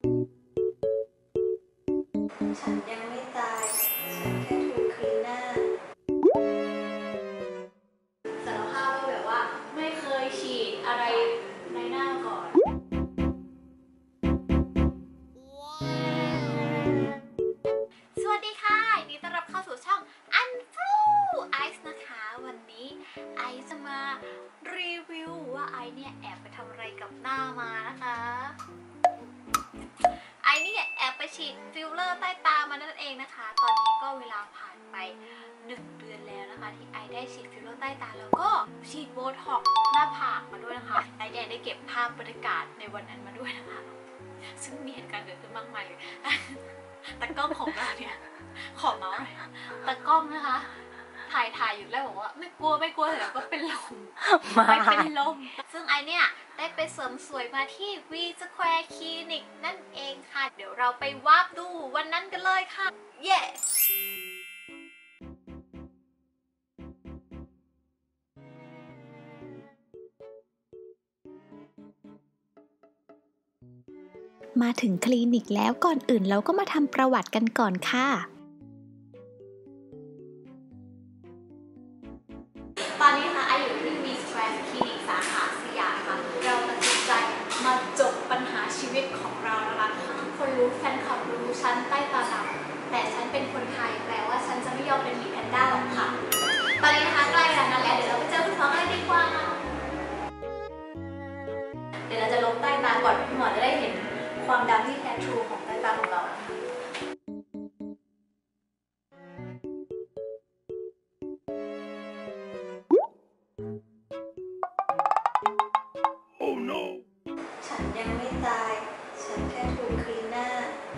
ฉันยังไม่ตายฉันแค่ถูกคลีนหน้าสารภาพว่าแบบว่าไม่เคยฉีดอะไรในหน้าก่อนสวัสดีค่ะยินดีต้อนรับเข้าสู่ช่อง Unflu Ice นะคะวันนี้ไอซ์จะมารีวิวว่าไอซ์เนี่ยแอบไปทำอะไรกับหน้ามานะคะไอเนี่ยแอบไปฉีดฟิลเลอร์ใต้ตามานั่นเองนะคะตอนนี้ก็เวลาผ่านไป1 เดือนแล้วนะคะที่ไอได้ฉีดฟิลเลอร์ใต้ตาแล้วก็ฉีดโบท็อกซ์หน้าผากมาด้วยนะคะไอได้เก็บภาพบรรยากาศในวันนั้นมาด้วยนะคะซึ่งมีเหตุการณ์เกิดขึ้นมากมายเลยตากล้องของเราเนี่ยขอเมาส์หน่อยตากล้องนะคะถ่ายอยู่แล้วบอกว่าไม่กลัวเดี๋ยวก็เป็นลมไม่เป็นลมซึ่งไอเนี่ยได้ไปเสริมสวยมาที่ V Square Clinic นั่นเองค่ะเดี๋ยวเราไปวาร์ปดูวันนั้นกันเลยค่ะเย้มาถึงคลินิกแล้วก่อนอื่นเราก็มาทำประวัติกันก่อนค่ะตอนนี้ค่ะไออยู่ที่ V Square Clinic สาขาสยามค่ะเราตัดสินใจมาจบปัญหาชีวิตของเรานะคะคนรู้แฟนคลับรู้ฉันใต้ตาดำแต่ฉันเป็นคนไทยแปลว่าฉันจะไม่ยอมเป็นหมีแพนด้าหรอกค่ะตอนนี้นะคะใกล้แล้วนะแล้วเดี๋ยวเราไปเจอคุณหมอกันเลยดีกว่าเดี๋ยวเราจะลบใต้ตาก่อนคุณหมอจะได้เห็นความดำที่แท้ทรูของใต้ตาของเรานะคะฉันยังไม่ตายฉันแค่ถูกคลีนหน้า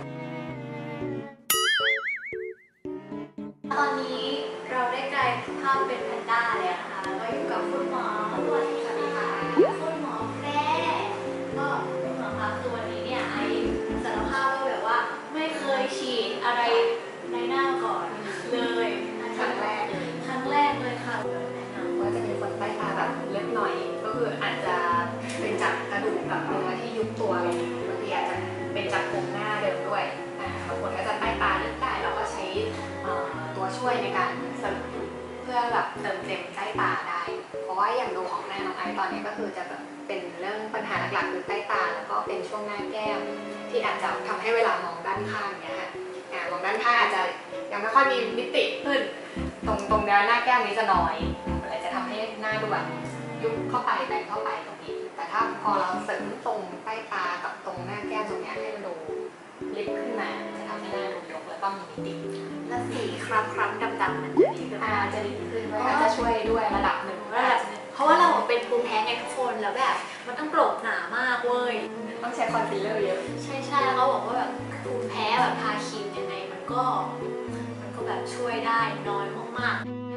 ตอนนี้เราได้กลายภาพเป็นแพนด้าแล้วนะคะแล้วก็อยู่กับคุณหมอสวัสดีค่ะคุณหมอแพรก็คุณหมอคะคือวันนี้เนี่ยไอสารภาพว่าแบบว่าไม่เคยฉีดอะไรในหน้าก่อนเลยครั้งแรกเลยค่ะแนะนำว่าจะมีคนใต้ตาแบบเล็กหน่อยก็คืออาจจะเป็นจากกระดูกกับเนื้อที่ยุบตัวอะไรอย่างนี้บางทีอาจจะเป็นจากโครงหน้าเดิมด้วยบางคนก็จะใต้ตาลึกได้เราก็ใช้ตัวช่วยในการเสริมเพื่อแบบเติมเต็มใต้ตาได้เพราะว่าอย่างดูของหน้าน้องไอซ์ตอนนี้ก็คือจะแบบเป็นเรื่องปัญหาหลักๆคือใต้ตาแล้วก็เป็นช่วงหน้าแก้มที่อาจจะทำให้เวลามองด้านข้างเนี่ยค่ะมองด้านข้างอาจจะยังไม่ค่อยมีมิติขึ้นตรงเนื้อหน้าแก้มนี้จะน้อยเลยจะทำให้หน้าดูแบบยุบเข้าไปแบ่งเข้าไปตรงนี้แต่ถ้าพอเราเสริมตรงใต้ตากับตรงหน้าแก้มตรงนี้ให้มันดูลิฟขึ้นมาจะทำให้หน้าดูยกแล้วก็มีมิติและสีคล้ำๆดำๆมันจะดีขึ้นจะดีขึ้นก็จะช่วยด้วยระดับหนึ่งเพราะว่าเราเป็นภูมิแพ้ไงทุกคนแล้วแบบมันต้องโปร่งหนามากเว้ยต้องใช้คอนซีลเลอร์เยอะใช่แล้วเขาบอกว่าแบบภูมิแพ้แบบทาครีมยังไงมันก็แบบช่วยได้น้อยมาก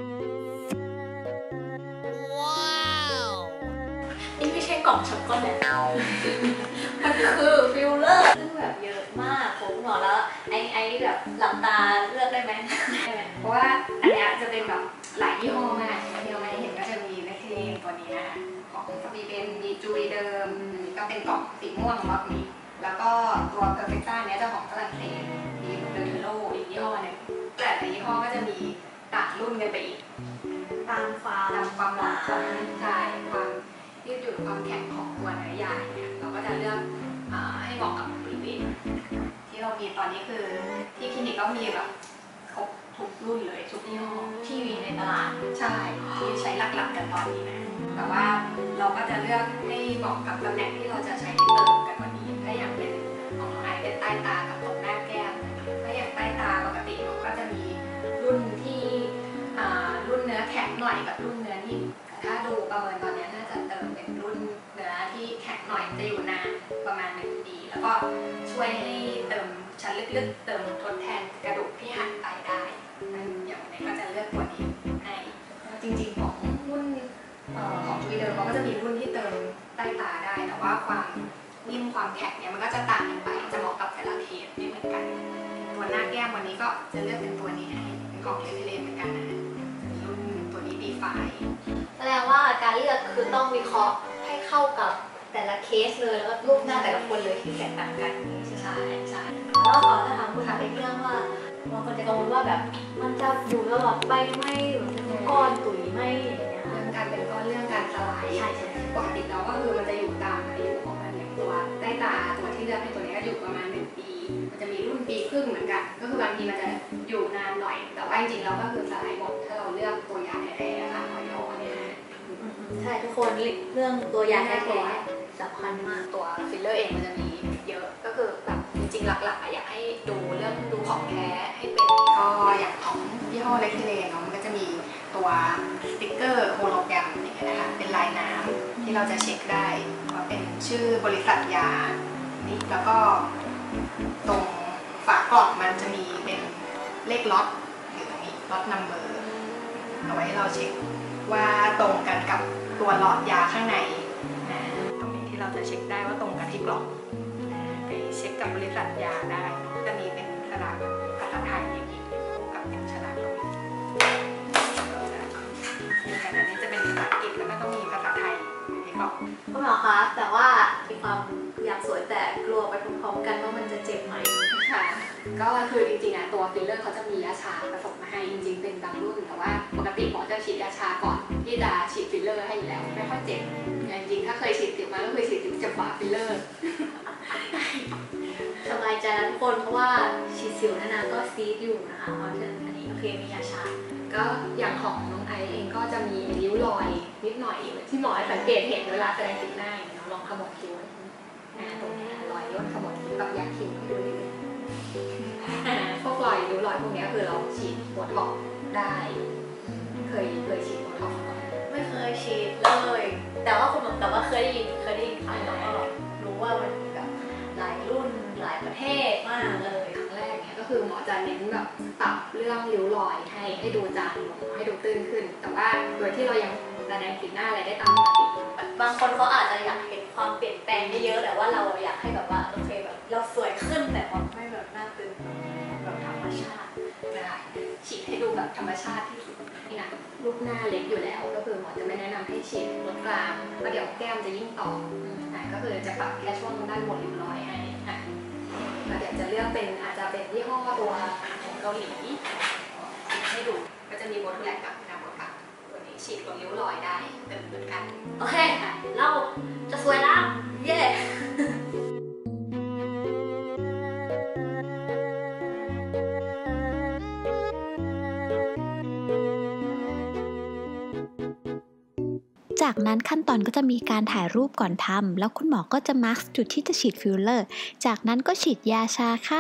ๆว้าวนี่ไม่ใช่กล่องช็อกโกแลตมันคือฟิลเลอร์ซึ่งแบบเยอะมากผมหมอแล้วไอ้แบบหลับตาเลือกได้ไหมเพราะว่าอันนี้จะเป็นแบบหลายยี่ห้อมากที่เราไม่ได้เห็นก็จะมีแมคเคเลนตัวนี้นะคะของจะมีเป็นดีจูเดิมก็เป็นกล่องสีม่วงล็อตนี้แล้วก็ตัวเพอร์เฟคต้าเนี้ยจะของฝรั่งเศสมีเดอร์โลอีกยี่ห้อนึงแต่ละยี่ห้อก็จะมีต่างรุ่นกันไปอีกตามความหนาใช่ความยืดหยุ่นความแข็งของตัวเนื้อใยเนี่ยเราก็จะเลือกให้เหมาะกับบริเวณที่เรามีตอนนี้คือที่คลินิกก็มีแบบครบทุกรุ่นเลยทุกยี่ห้อที่มีในตลาดใช่ที่ใช้หลักๆกันตอนนี้นะแต่ว่าเราก็จะเลือกให้เหมาะกับตำแหน่งที่เราจะใช้เติมกันวันนี้ถ้าอย่างเป็นของน้องไอเป็นใต้ตากับตรงหน้าแก้มถ้าอย่างใต้ตาปกติมันก็จะมีรุ่นที่รุ่นเนื้อแข็งหน่อยกับรุ่นเนื้อนิ่มแต่ถ้าดูประเมินตอนนี้น่าจะเติมเป็นรุ่นเนื้อที่แข็งหน่อยจะอยู่นานประมาณ1 ปีแล้วก็ช่วยให้เติมชั้นลึกๆเติมทดแทนกระดูกที่หักไปได้อย่างนี้ก็จะเลือกตัวนี้ให้จริงๆของรุ่นของจูเดิมมันก็จะมีรุ่นที่เติมใต้ตาได้แต่ว่าความนิ่มความแข็งเนี่ยมันก็จะต่างกันไปจะเหมาะกับแต่ละเคสไม่เหมือนกันตัวหน้าแก้มวันนี้ก็จะเลือกเป็นตัวนี้ให้เป็นของเลเลเหมือนกันนะรุ่นตัวนี้ดีไฟแสดงว่าการเลือกคือต้องวิเคราะห์ให้เข้ากับแต่ละละเคสเลยแล้วก็รูปหน้าแต่ละคนเลยที่แตกต่างกันใช่ใช่แล้วขอจะถามคุณถามอีกเรื่องว่าบางคนจะกังวลว่าแบบมันจะอยู่ตลอดไปไหมหรือเป็นก้อนตุ๋ยไหมอย่างเงี้ยเรื่องการเป็นก้อนเรื่องการสลายใช่ปกติแล้วก็คือมันจะอยู่ตามอายุของมันอย่างตัวใต้ตาตัวที่เลือกให้ตัวนี้ก็อยู่ประมาณ1 ปีมันจะมีรุ่นปีครึ่งเหมือนกันก็คือบางทีมันจะอยู่นานหน่อยแต่ว่าจริงๆแล้วก็คือสลายหมดถ้าเราเลือกตัวยาแท้ๆค่ะออยเนี่ยใช่ทุกคนเรื่องตัวยาแท้ๆสำคัญมากตัวฟิลเลอร์เองมันจะมีเยอะก็คือแบบจริงๆหลักๆอยากให้ดูเรื่องดูของแท้ให้เป็นก็อย่างของยี่ห้อเล็กเทเลเนาะมันก็จะมีตัวสติ๊กเกอร์โฮโลแกรมอย่างเงี้ยนะคะเป็นลายน้ำที่เราจะเช็คได้ว่าเป็นชื่อบริษัทยานี่แล้วก็ตรงฝากล่องมันจะมีเป็นเลขล็อตอยู่ตรงนี้ล็อตนัมเบอร์เอาไว้เราเช็คว่าตรงกันกับตัวหลอดยาข้างในตรงนี้ที่เราจะเช็คได้ว่าตรงกันที่กล่องไปเช็คกับบริษัทยาได้จะมีเป็นฉลากภาษาไทยอย่างนี้กับฉลากตรงนี้อันนี้จะเป็นภาษาอังกฤษแล้วก็ต้องมีภาษาไทยที่กล่องคุณหมอคะแต่ว่ามีความอยากสวยแต่กลัวไปพร้อมๆกันว่ามันจะเจ็บไหมค่ะก็คือจริงๆตัวฟิลเลอร์เขาจะมียาชาผสมมาให้จริงๆเป็นบางรุ่นแต่ว่าปกติหมอจะฉีดยาชาก่อนที่จะฉีดฟิลเลอร์ให้อยู่แล้วไม่ค่อยเจ็บจริงๆถ้าเคยฉีดติดมาก็เคยฉีดติดจะฝ่าฟิลเลอร์สบายใจแล้วทุกคนเพราะว่าฉีดสิวนาก็ซีดอยู่นะคะเพราะฉะนั้นอันนี้โอเคมียาชาก็อย่างของน้องไอเองก็จะมีริ้วรอยนิดหน่อยที่หมอสังเกตเห็นเวลาแสดงสีหน้าอย่างเงี้ยลองขมวดคิ้วตรงนี้รอยย่นขมวดคิ้วกับยาคิ้วให้ดูนิดนึงพวกรอยริ้วรอยพวกนี้คือเราฉีดโบท็อกซ์ได้เคยฉีดโบท็อกซ์ไม่เคยฉีดเลยแต่ว่าคุณบอกแต่ว่าเคยได้ยินครั้งแล้วก็รู้ว่ามันแบบหลายรุ่นหลายประเทศมากเลยครั้งแรกเนี่ยก็คือหมอจะเน้นแบบปรับเรื่องริ้วรอยให้ดูจางลงให้ดูตื้นขึ้นแต่ว่าโดยที่เรายังแสดงสีหน้าอะไรได้ตามปกติบางคนเขาอาจจะอยากเห็นความเปลี่ยนแปลงเยอะแต่ว่าเราอยากให้แบบว่าโอเคแบบเราสวยขึ้นแต่ว่าไม่แบบหน้าตึงแบบธรรมชาติได้ฉีดให้ดูแบบธรรมชาติที่สุดนี่นะรูปหน้าเล็กอยู่แล้วก็คือหมอจะไม่แนะนำให้ฉีดลดกลางเพราะเดี๋ยวแก้มจะยิ่งต่อก็คือจะปรับแค่ช่วงด้านบนริ้วรอยให้แล้วเดี๋ยวจะเลือกเป็นอาจจะเป็นยี่ห้อตัวของเกาหลีให้ดูก็จะมีโบท็อกซ์กับนาโบท็อกซ์ตัวนี้ฉีดลดริ้วรอยได้เหมือนกันโอเคค่ะเราจะสวยแล้วเย้จากนั้นขั้นตอนก็จะมีการถ่ายรูปก่อนทำแล้วคุณหมอก็จะมาร์คจุดที่จะฉีดฟิลเลอร์จากนั้นก็ฉีดยาชาค่ะ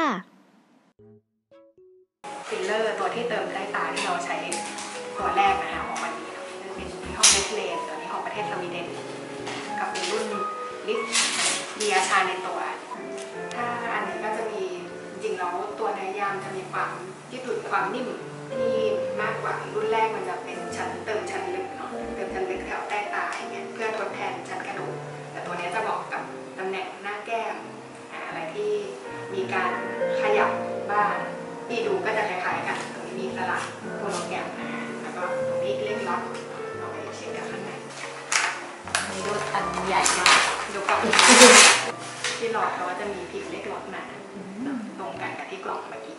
ฟิลเลอร์ตัวที่เติมใต้ตาที่เราใช้ตัวแรกนะคะของวันนี้เป็นยี่ห้อเนสเลนตัวนี้ของประเทศสวีเดนกับเป็นรุ่นลิฟมียาชาในตัวถ้าอันนี้ก็จะมีจริงๆแล้วตัวเนื้อยางจะมีความยืดหยุ่นความนิ่มที่มากกว่ารุ่นแรกมันจะเป็นชั้นเติมชั้นลึกเนาะเติมชั้นลึกแถวใต้ตาอย่างเงี้ยเพื่อทดแทนชั้นกระดูกแต่ตัวนี้จะเหมาะกับตำแหน่งหน้าแก้มอะไรที่มีการขยับบ้างที่ดูก็จะคล้ายๆกันตรงนี้มีสลักโฮโลแกรมนะคะแล้วก็ตรงนี้เลขล็อตเอาไปเช็คกับข้างในมีรูปอันใหญ่มากดูกับที่หลอดเขาจะมีพิมพ์เลขล็อตมาตรงกันกับที่กล่องเมื่อกี้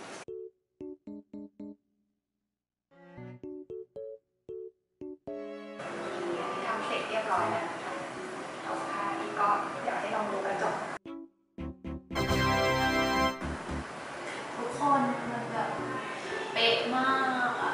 ทำเสร็จเรียบร้อยแล้วนะคะเอาผ้านี่ก็อยากให้ลองดูกระจกทุกคนมันแบบเป๊ะมากอ่ะ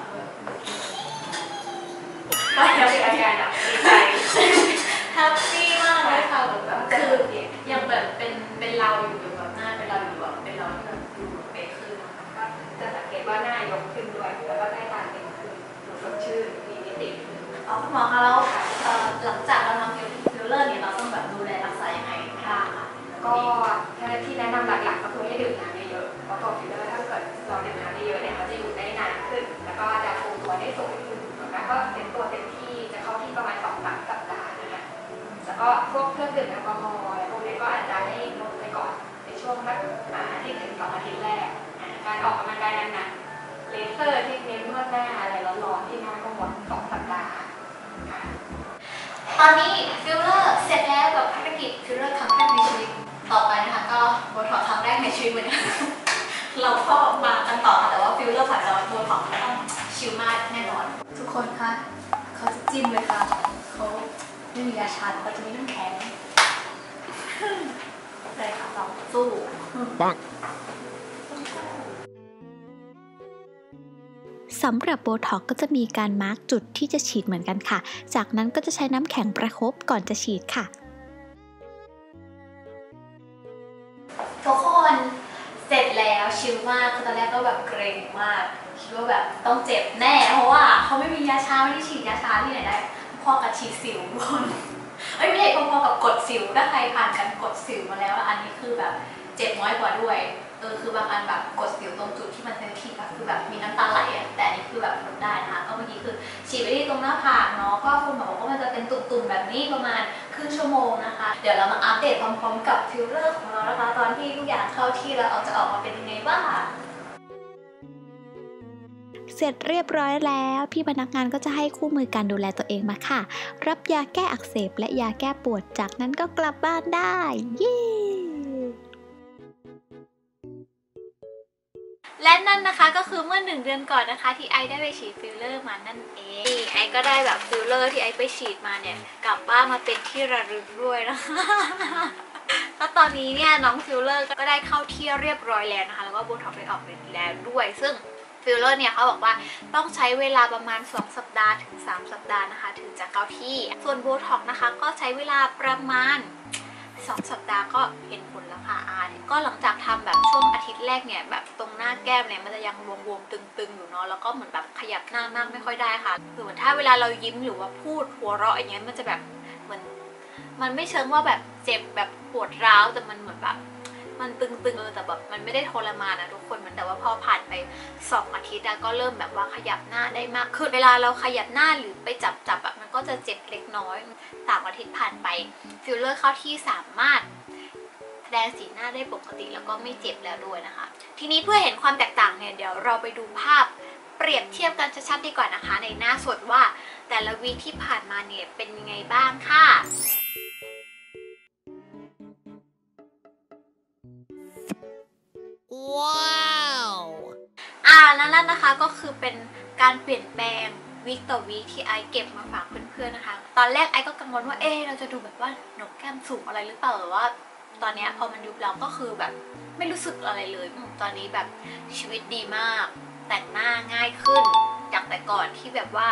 ก็ยังเป็นอาการแบบดีใจแฮปปี้มากเลยค่ะแบบคือยังแบบเป็นเราอยู่แบบหน้าเป็นเราอยู่แบบเป็นเราที่แบบดูเป๊ะขึ้นก็จะสังเกตว่าหน้ายกขึ้นด้วยแล้วก็ใต้ตาเป็นขึ้นดูสดชื่นมีมิติคุณหมอคะแล้วหลังจากเราทำฟิลเลอร์เนี่ยเราต้องแบบดูแลรักษายังไงบ้างคะก็ที่แนะนำหลักๆก็คือให้ดื่มน้ำเยอะๆเพราะตัวฟิลเลอร์ถ้าเกิดเราดื่มน้ำเยอะเนี่ยมันจะอยู่ได้นานขึ้นแล้วก็จะคงตัวได้สวยขึ้นแล้วก็เต็มตัวเต็มที่จะเข้าที่ประมาณ2-3 สัปดาห์นะคะแล้วก็พวกเครื่องดื่มแอลกอฮอล์อะไรพวกนี้ก็อาจจะให้ลดไปก่อนในช่วงสักอาทิตย์ถึง2 อาทิตย์แรกการออกกำลังกายหนักๆเลเซอร์ที่เน้นนวดหน้าอะไรร้อนๆที่หน้าก็หมด2 สัปดาห์ตอนนี้ฟิลเลอร์เสร็จแล้วกับภารกิจกิจฟิลเลอร์ครั้งแรกในชีวิตต่อไปนะคะก็โบท็อกครั้งแรกในชีวิตเหมือนกันเราก็มากันต่อแต่ว่าฟิลเลอร์ผ่านเราโบท็อกต้องชิลมากแน่นอนทุกคนคะเขาจะจิ้มเลยค่ะเขาไม่มียาชาเขาจะมีน้ำแข็งเลยค่ะเราสู้ปังสำหรับโบท็อกก็จะมีการมาร์กจุดที่จะฉีดเหมือนกันค่ะจากนั้นก็จะใช้น้ำแข็งประคบก่อนจะฉีดค่ะทุกคนเสร็จแล้วชิลมากคือตอนแรกก็แบบเกรงมากคิดว่าแบบต้องเจ็บแน่เพราะว่าเขาไม่มียาชาไม่ได้ฉีดยาชาที่ไหนได้พอกับฉีดสิวทุกคนไม่ใช่พอกับกดสิวถ้าใครผ่านการกดสิวมาแล้วอันนี้คือแบบเจ็บน้อยกว่าด้วยคือบางอันแบบกดสิวตรงจุดที่มันเซนซิทีฟคือแบบมีน้ำตาไหลแต่อันนี้คือแบบทนได้นะคะก็เมื่อกี้คือฉีดไปที่ตรงหน้าผากเนาะก็คุณหมอบอกว่ามันจะเป็นตุ่มๆแบบนี้ประมาณครึ่งชั่วโมงนะคะเดี๋ยวเรามาอัปเดตพร้อมๆกับฟิลเลอร์ของเรานะคะตอนที่ทุกอย่างเข้าที่แล้วจะออกมาเป็นยังไงบ้างเสร็จเรียบร้อยแล้วพี่พนักงานก็จะให้คู่มือการดูแลตัวเองมาค่ะรับยาแก้อักเสบและยาแก้ปวดจากนั้นก็กลับบ้านได้เย้และนั่นนะคะก็คือเมื่อ1 เดือนก่อนนะคะที่ไอได้ไปฉีดฟิลเลอร์มานั่นเองไอก็ได้แบบฟิลเลอร์ที่ไอไปฉีดมาเนี่ยกลับบ้านมาเป็นที่ระลึกด้วยนะคะแล้วตอนนี้เนี่ยน้องฟิลเลอร์ก็ได้เข้าที่เรียบร้อยแล้วนะคะแล้วก็โบท็อกซ์ได้ออกไปแล้วด้วยซึ่งฟิลเลอร์เนี่ยเขาบอกว่าต้องใช้เวลาประมาณ2 สัปดาห์ถึง3 สัปดาห์นะคะถึงจะเข้าที่ส่วนโบท็อกซ์นะคะก็ใช้เวลาประมาณ2 สัปดาห์ก็เห็นผลแล้วค่ะก็หลังจากทำแบบช่วงอาทิตย์แรกเนี่ยแบบตรงหน้าแก้มเนี่ยมันจะยังบวมๆตึงๆอยู่เนาะแล้วก็เหมือนแบบขยับหน้ามากไม่ค่อยได้ค่ะคือถ้าเวลาเรายิ้มหรือว่าพูดหัวเราะอย่างเงี้ยมันจะแบบเหมือนมันไม่เชิงว่าแบบเจ็บแบบปวดร้าวแต่มันเหมือนแบบมันตึงๆแต่แบบมันไม่ได้ทรมานนะทุกคนมันแต่ว่าพอผ่านไป2 อาทิตย์ก็เริ่มแบบว่าขยับหน้าได้มากขึ้นเวลาเราขยับหน้าหรือไปจับแบบมันก็จะเจ็บเล็กน้อย3 อาทิตย์ผ่านไปฟิลเลอร์เข้าที่สามารถแสดงสีหน้าได้ปกติแล้วก็ไม่เจ็บแล้วด้วยนะคะทีนี้เพื่อเห็นความแตกต่างเนี่ยเดี๋ยวเราไปดูภาพเปรียบเทียบกันชัดๆดีกว่านะคะในหน้าสดว่าแต่ละวีคที่ผ่านมาเนี่ยเป็นยังไงบ้างค่ะว้าวนั่นนะคะก็คือเป็นการเปลี่ยนแปลงวีคต่อวีคที่ไอเก็บมาฝากเพื่อนๆนะคะตอนแรกไอก็กังวลว่าเราจะดูแบบว่าหนกแก้มสูงอะไรหรือเปล่าหรือว่าตอนนี้พอมันยุบแล้วก็คือแบบไม่รู้สึกอะไรเลยตอนนี้แบบชีวิตดีมากแต่งหน้าง่ายขึ้นจากแต่ก่อนที่แบบว่า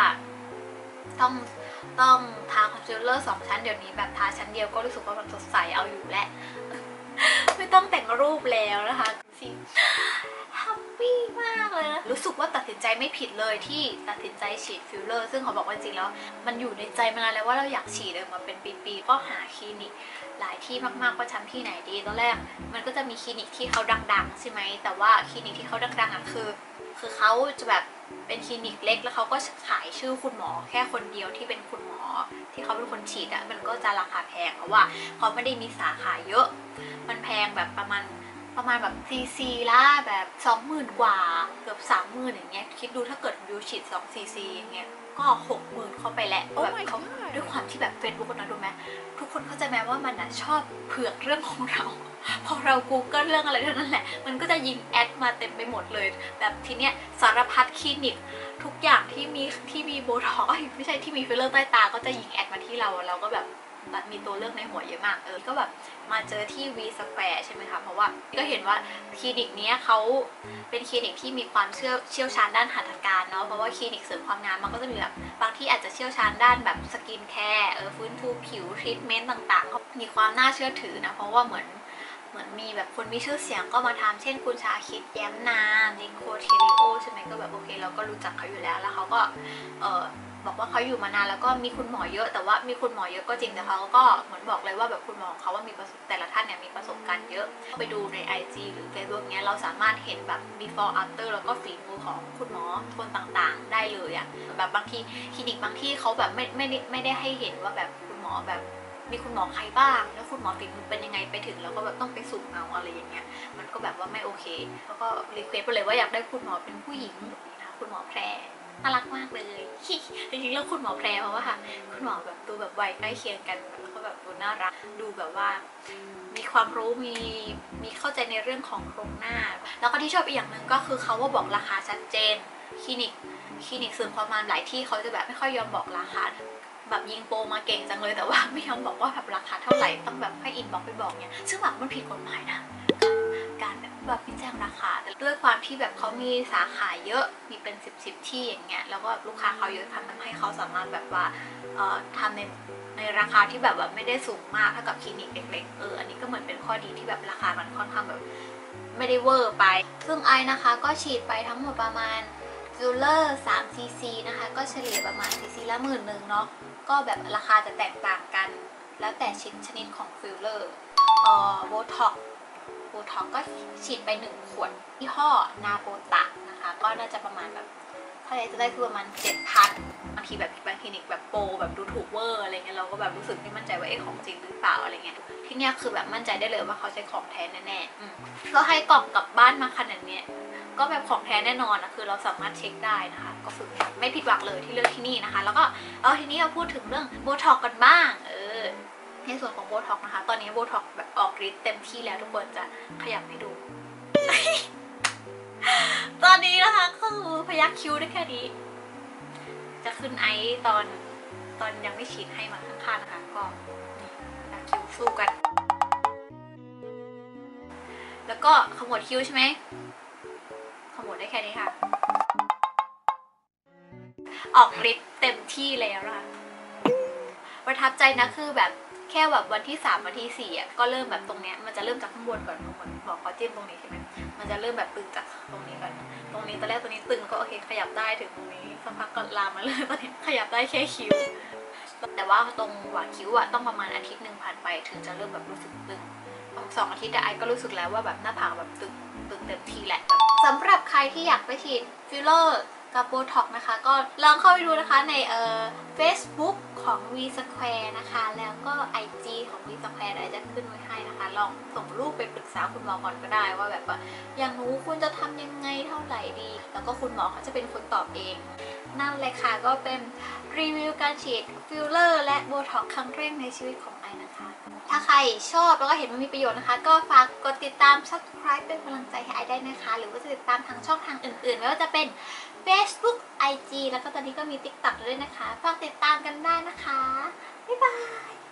ต้องทาคอนซีลเลอร์2 ชั้นเดี๋ยวนี้แบบทาชั้นเดียวก็รู้สึกว่ามันสดใสเอาอยู่แหละไม่ต้องแต่งรูปแล้วนะคะแฮปปี้มากเลยนะรู้สึกว่าตัดสินใจไม่ผิดเลยที่ตัดสินใจฉีดฟิลเลอร์ซึ่งเขาบอกว่าจริงแล้วมันอยู่ในใจมานานแล้วว่าเราอยากฉีดมาเป็นปีๆก็หาคลินิกหลายที่มากๆว่าชั้นที่ไหนดีตอนแรกมันก็จะมีคลินิกที่เขาดังๆใช่ไหมแต่ว่าคลินิกที่เขาดังๆคือเขาจะแบบเป็นคลินิกเล็กแล้วเขาก็ขายชื่อคุณหมอแค่คนเดียวที่เป็นคุณหมอที่เขาเป็นคนฉีดมันก็จะราคาแพงเพราะว่าเขาไม่ได้มีสาขาเยอะมันแพงแบบประมาณแบบซีละแบบ 20,000 กว่าเกือบ 30,000อย่างเงี้ยคิดดูถ้าเกิดวิวฉีด2 ซีอย่างเงี้ยก็ 60,000 เข้าไปแล้วแบบเขาด้วยความที่แบบเฟซบุ๊กนะดูไหมทุกคนเข้าใจไหมว่ามันชอบเผือกเรื่องของเราพอเรา Google เรื่องอะไรเท่านั้นแหละมันก็จะยิงแอดมาเต็มไปหมดเลยแบบทีเนี้ยสารพัดคลินิกทุกอย่างที่มีโบท็อกซ์ไม่ใช่ที่มีฟิลเลอร์ใต้ตาก็จะยิงแอดมาที่เราก็แบบมีตัวเลือกในหัวเยอะมากก็แบบมาเจอที่ V Square ใช่ไหมคะเพราะว่าก็เห็นว่าคลินิกนี้เขาเป็นคลินิกที่มีความเชี่ยวชาญด้านหัตถการเนาะเพราะว่าคลินิกเสริมความงามมันก็จะมีแบบบางที่อาจจะเชี่ยวชาญด้านแบบสกินแคร์ฟื้นฟูผิวทรีทเมนต์ต่างๆเขามีความน่าเชื่อถือนะเพราะว่าเหมือนมีแบบคนมีชื่อเสียงก็มาทำเช่นคุณชาคิดแย้มนามนิโคเทริโอใช่ไหมก็แบบโอเคเราก็รู้จักเขาอยู่แล้วเขาก็บอกว่าเขาอยู่มานานแล้วก็มีคุณหมอเยอะแต่ว่ามีคุณหมอเยอะก็จริงแต่เขาก็เหมือนบอกเลยว่าแบบคุณหมอของเขาว่ามีแต่ละท่านเนี่ยมีประสบการณ์เยอะไปดูใน IG หรือ Facebook เนี้ยเราสามารถเห็นแบบ before after แล้วก็ฝีมือของคุณหมอคนต่างๆได้เลยแบบบางทีคลินิกบางที่เขาแบบไม่ได้ให้เห็นว่าแบบคุณหมอแบบมีคุณหมอใครบ้างแล้วคุณหมอฝีมือเป็นยังไงไปถึงแล้วก็แบบต้องไปสุ่มเอาอะไรอย่างเงี้ยมันก็แบบว่าไม่โอเคแล้วก็รีเควสไปเลยว่าอยากได้คุณหมอเป็นผู้หญิงนะคะคุณหมอแพรน่ารักมากเลยจริงๆแล้วคุณหมอแพรเพราะว่าคุณหมอแบบดูแบบวัยใกล้เคียงกันแล้วก็แบบดูน่ารักดูแบบว่ามีความรู้มีเข้าใจในเรื่องของโครงหน้าแล้วก็ที่ชอบอีกอย่างหนึ่งก็คือเขาว่าบอกราคาชัดเจนคลินิกเสริมความงามหลายที่เขาจะแบบไม่ค่อยยอมบอกราคาแบบยิงโปรมาเก่งจังเลยแต่ว่าไม่ยอมบอกว่าแบบราคาเท่าไหร่ต้องแบบให้อินบ็อกซ์ไปบอกเนี่ยซึ่งแบบมันผิดกฎหมายนะการแบบไม่แจ้งราคาแต่ด้วยความที่แบบเขามีสาขาเยอะมีเป็น10ที่อย่างเงี้ยแล้วก็ลูกค้าเขาเยอะทำให้เขาสามารถแบบว่าทำในราคาที่แบบว่าไม่ได้สูงมากเท่ากับคลินิกเล็กๆอันนี้ก็เหมือนเป็นข้อดีที่แบบราคามันค่อนข้างแบบไม่ได้เวอร์ไปซึ่งไอนะคะก็ฉีดไปทั้งหมดประมาณฟิลเลอร์3 cc นะคะก็เฉลี่ยประมาณ cc ละ11,000เนาะก็แบบราคาจะแตกต่างกันแล้วแต่ชนิดของฟิลเลอร์โบท็อกก็ฉีดไป1ขวดยี่ห้อนาโบตะนะคะก็น่าจะประมาณแบบถ้าจะได้คือประมาณ 7,000 บางทีแบบบางคลินิกแบบโปรแบบดูถูกเวอร์อะไรเงี้ยเราก็แบบรู้สึกไม่มั่นใจว่าของจริงหรือเปล่าอะไรเงี้ยที่เนี้ยคือแบบมั่นใจได้เลยว่าเขาใช้ของแท้แน่ๆเราให้กล่องกลับบ้านมาขนาดเนี้ยก็แบบของแท้แน่นอนนะคือเราสามารถเช็คได้นะคะก็คือไม่ผิดหวังเลยที่เลือกที่นี่นะคะแล้วก็ทีนี้เราพูดถึงเรื่องโบท็อกกันบ้างในส่วนของโบท็อกนะคะตอนนี้โบท็อกแบบออกฤทธิ์เต็มที่แล้วทุกคนจะขยับให้ดู ตอนนี้นะคะคือพยักคิ้วได้แค่นี้จะขึ้นไอตอนยังไม่ฉีดให้มาข้างๆนะคะก็พยักคิ้วสู้กันแล้วก็ขมวดคิ้วใช่ไหมขมวดได้แค่นี้ค่ะออกฤทธิ์เต็มที่แล้วนะคะประทับใจนะคือแบบแค่แบบวันที่3วันที่4ก็เริ่มแบบตรงเนี้ยมันจะเริ่มจากข้างบนก่อนข้างบนบอกเขาจิ้มตรงนี้ใช่ไหมมันจะเริ่มแบบตึงจากตรงนี้ก่อนตรงนี้ตอนแรกตัวนี้ตึงก็โอเคขยับได้ถึงตรงนี้สักพักก็ลามมาเลยตอนนี้ขยับได้แค่คิ้วแต่ว่าตรงหว่างคิ้วต้องประมาณอาทิตย์หนึ่งผ่านไปถึงจะเริ่มแบบรู้สึกตึง2 อาทิตย์ไอก็รู้สึกแล้วว่าแบบหน้าผากแบบตึงเต็มทีแหละสำหรับใครที่อยากไปฉีดฟิลเลอร์กับโบท็อกนะคะก็ลองเข้าไปดูนะคะในFacebook ของ V Square นะคะแล้วก็ IG ของ V Square ได้จะขึ้นไว้ให้นะคะลองส่งรูปไปปรึกษาคุณหมอก่อนก็ได้ว่าแบบว่าอย่างหนูคุณจะทำยังไงเท่าไหร่ดีแล้วก็คุณหมอเขาจะเป็นคนตอบเองนั่นเลยค่ะก็เป็นรีวิวการฉีดฟิลเลอร์และโบท็อกครั้งแรกในชีวิตของไอนะคะถ้าใครชอบแล้วก็เห็นมันมีประโยชน์นะคะก็ฝากกดติดตาม Subscribe เป็นกำลังใจให้ไอได้นะคะหรือว่าจะติดตามทางช่องทางอื่นๆไม่ว่าจะเป็น Facebook IG แล้วก็ตอนนี้ก็มี TikTok ด้วยนะคะฝากติดตามกันได้นะคะบ๊ายบาย